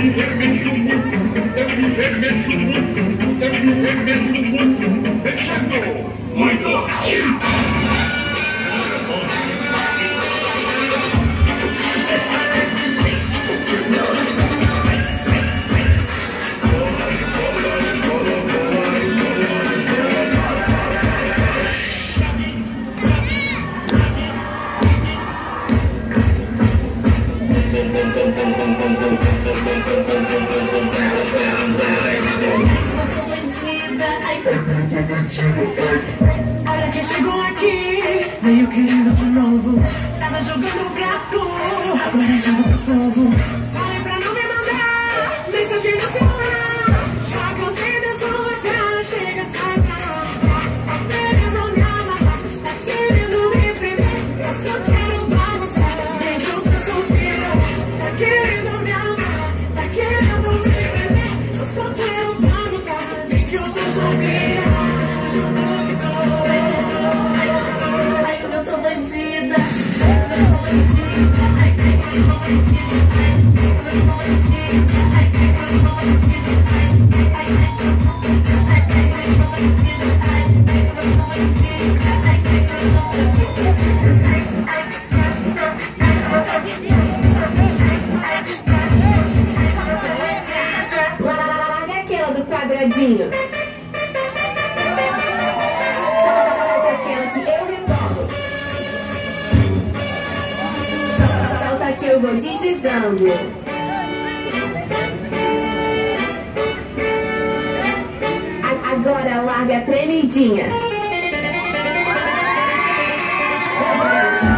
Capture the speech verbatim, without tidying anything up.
me remexo muito, eu me remexo muito, eu me remexo muito, mexendo muito. Olha quem chegou aqui, veio querendo de novo. Tava jogando prato, agora já vou pro povo. Sai pra não me mandar mensagem no celular. Já cansei da sua cara, chega, sai pra lá. Tá querendo me amarrar, tá querendo me prender. Eu só quero bagunçar, desde eu tô solteira. Tá querendo me amarrar, tá querendo me prender. Eu só quero bagunçar, desde que eu tô solteira. Ai, como eu tô bandida. Ai, como eu tô bandida. Larga aquela do quadradinho. Que eu vou deslizando. Agora larga a tremidinha.